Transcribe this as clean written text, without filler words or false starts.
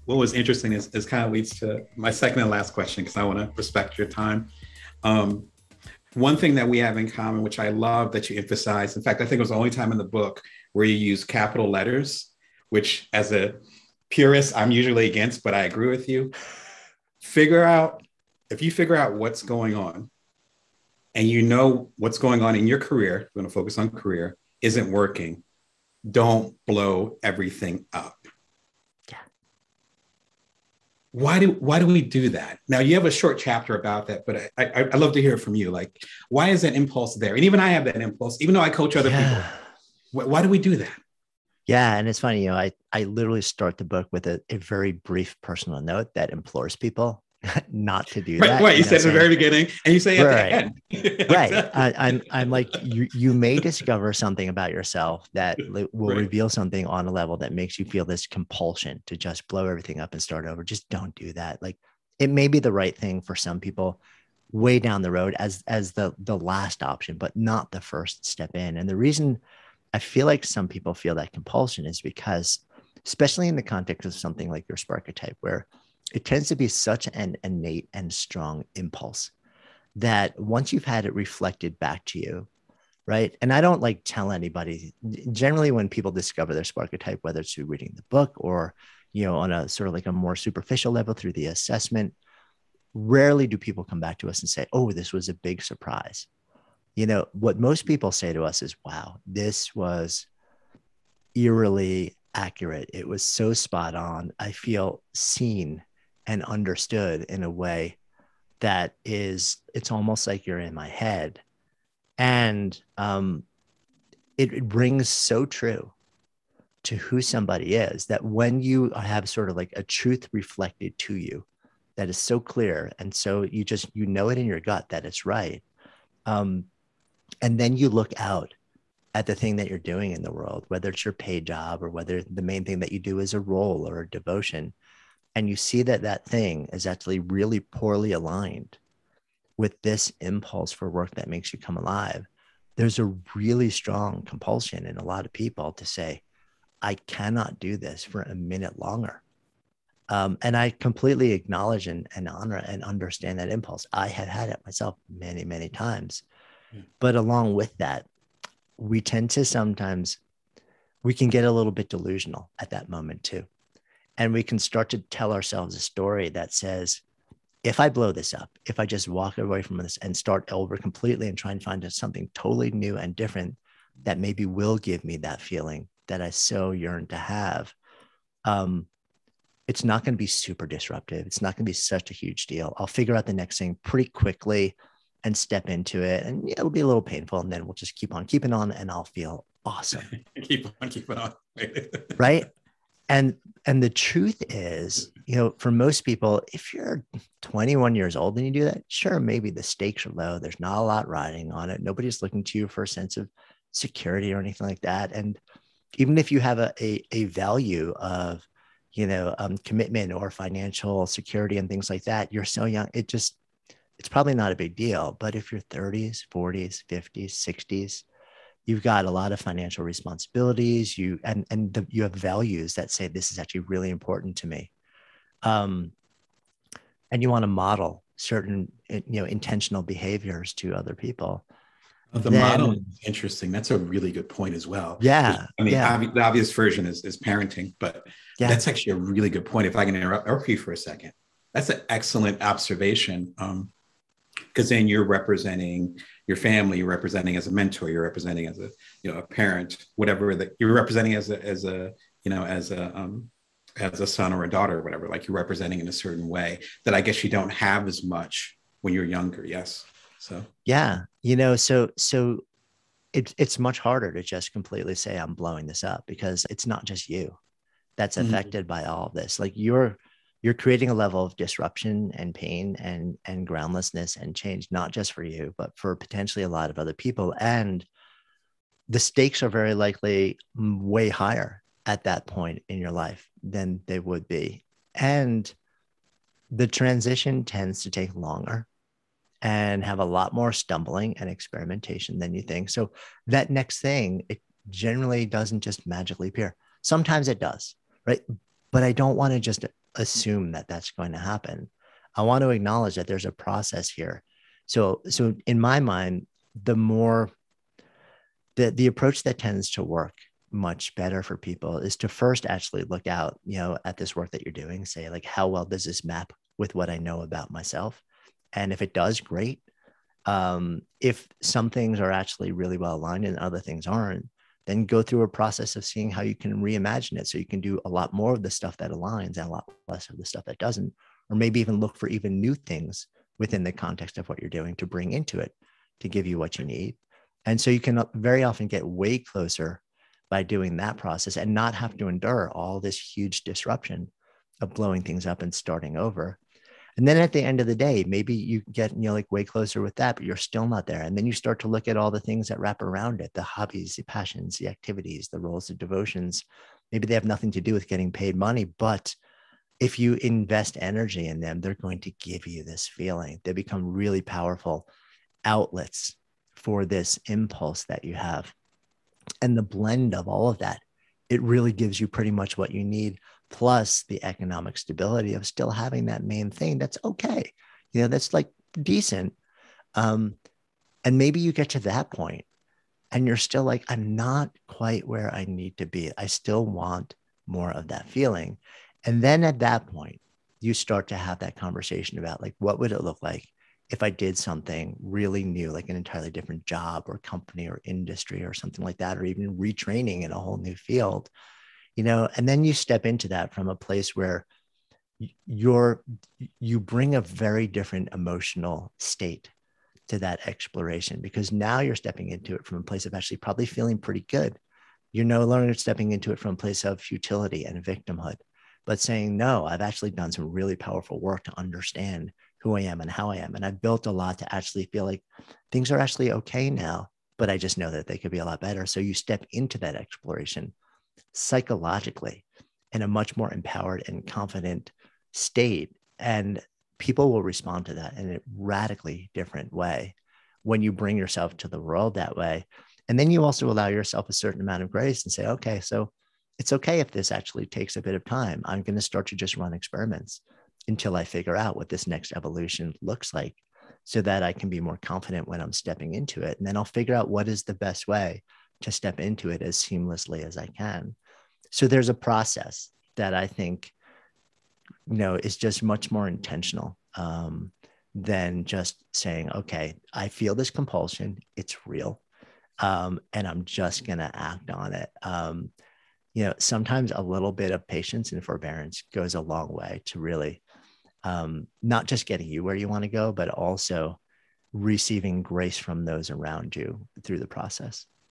what was interesting is kind of leads to my second and last question because I want to respect your time. Um, One thing that we have in common, which I love that you emphasize, in fact, I think it was the only time in the book where you use capital letters, which as a purist, I'm usually against, but I agree with you. Figure out, if you figure out what's going on and you know what's going on in your career, we're going to focus on career, isn't working, don't blow everything up. Yeah. Why do we do that? Now you have a short chapter about that, but I love to hear it from you. Like, why is that impulse there? And even I have that impulse, even though I coach other people. Yeah. Why do we do that? Yeah. And it's funny, I literally start the book with a very brief personal note that implores people not to do Right, that, right. You said at the saying, very beginning, and you say at the right, end. right. Exactly. I'm like, you may discover something about yourself that will Right. reveal something on a level that makes you feel this compulsion to just blow everything up and start over. Just don't do that. Like, it may be the right thing for some people way down the road as the last option, but not the first step in. And the reason I feel like some people feel that compulsion is because, especially in the context of something like your Sparketype, where it tends to be such an innate and strong impulse that once you've had it reflected back to you, right? And I don't like tell anybody, generally, when people discover their Sparketype, whether it's through reading the book or, on a sort of like a more superficial level through the assessment, rarely do people come back to us and say, oh, this was a big surprise. What most people say to us is, wow, this was eerily accurate. It was so spot on. I feel seen and understood in a way that it's almost like you're in my head. And it rings so true to who somebody is that when you have sort of like a truth reflected to you that is so clear, and so you know it in your gut that it's right, um, and then you look out at the thing that you're doing in the world, whether it's your paid job or whether the main thing that you do is a role or a devotion, and you see that that thing is actually really poorly aligned with this impulse for work that makes you come alive, there's a really strong compulsion in a lot of people to say, I cannot do this for a minute longer. And I completely acknowledge and honor and understand that impulse. I have had it myself many, many times. Yeah. But along with that, we tend to sometimes, we can get a little bit delusional at that moment too. And we can start to tell ourselves a story that says, if I blow this up, if I just walk away from this and start over completely and try and find something totally new and different that maybe will give me that feeling that I so yearn to have, um, it's not going to be super disruptive. It's not going to be such a huge deal. I'll figure out the next thing pretty quickly and step into it. And it'll be a little painful. And then we'll just keep on keeping on and I'll feel awesome. Keep it on. Right. And the truth is, for most people, if you're 21 years old and you do that, sure, maybe the stakes are low. There's not a lot riding on it. Nobody's looking to you for a sense of security or anything like that. And even if you have a value of, commitment or financial security and things like that, you're so young. It's probably not a big deal. But if you're 30s, 40s, 50s, 60s, you've got a lot of financial responsibilities. You have values that say this is actually really important to me, um, and you want to model certain intentional behaviors to other people. The model is Then interesting. That's a really good point as well. yeah, I mean, yeah, the obvious version is parenting, but yeah, that's actually a really good point. If I can interrupt you for a second, that's an excellent observation. Because then you're representing your family, you're representing as a mentor, you're representing as a parent, whatever that you're representing as a son or a daughter or whatever. Like you're representing in a certain way that I guess you don't have as much when you're younger. Yes. So yeah. So it's much harder to just completely say I'm blowing this up because it's not just you that's mhm. affected by all of this. Like you're creating a level of disruption and pain and groundlessness and change, not just for you, but for potentially a lot of other people. And the stakes are very likely way higher at that point in your life than they would be. And the transition tends to take longer and have a lot more stumbling and experimentation than you think. So that next thing, it generally doesn't just magically appear. Sometimes it does, right? But I don't want to just assume that that's going to happen. I want to acknowledge that there's a process here. So in my mind, the more the approach that tends to work much better for people is to first actually look out, at this work that you're doing, say like, how well does this map with what I know about myself? And if it does, great. If some things are actually really well aligned and other things aren't, then go through a process of seeing how you can reimagine it so you can do a lot more of the stuff that aligns and a lot less of the stuff that doesn't, or maybe even look for even new things within the context of what you're doing to bring into it to give you what you need. And so you can very often get way closer by doing that process and not have to endure all this huge disruption of blowing things up and starting over. And then at the end of the day, maybe you get, like way closer with that, but you're still not there. And then you start to look at all the things that wrap around it, the hobbies, the passions, the activities, the roles, the devotions. Maybe they have nothing to do with getting paid money, but if you invest energy in them, they're going to give you this feeling. They become really powerful outlets for this impulse that you have. And the blend of all of that, it really gives you pretty much what you need, plus the economic stability of still having that main thing. That's okay. That's like decent. And maybe you get to that point and you're still like, I'm not quite where I need to be. I still want more of that feeling. And then at that point, you start to have that conversation about like, what would it look like if I did something really new, like an entirely different job or company or industry or something like that, or even retraining in a whole new field, and then you step into that from a place where you bring a very different emotional state to that exploration, because now you're stepping into it from a place of actually probably feeling pretty good. You're no longer stepping into it from a place of futility and victimhood, but saying, no, I've actually done some really powerful work to understand who I am and how I am. And I've built a lot to actually feel like things are actually okay now, but I just know that they could be a lot better. So you step into that exploration psychologically in a much more empowered and confident state. And people will respond to that in a radically different way when you bring yourself to the world that way. And then you also allow yourself a certain amount of grace and say, okay, so it's okay if this actually takes a bit of time. I'm going to start to just run experiments until I figure out what this next evolution looks like, so that I can be more confident when I'm stepping into it. And then I'll figure out what is the best way to step into it as seamlessly as I can. So there's a process that I think, is just much more intentional than just saying, okay, I feel this compulsion, it's real, and I'm just going to act on it. Sometimes a little bit of patience and forbearance goes a long way to really not just getting you where you want to go, but also receiving grace from those around you through the process.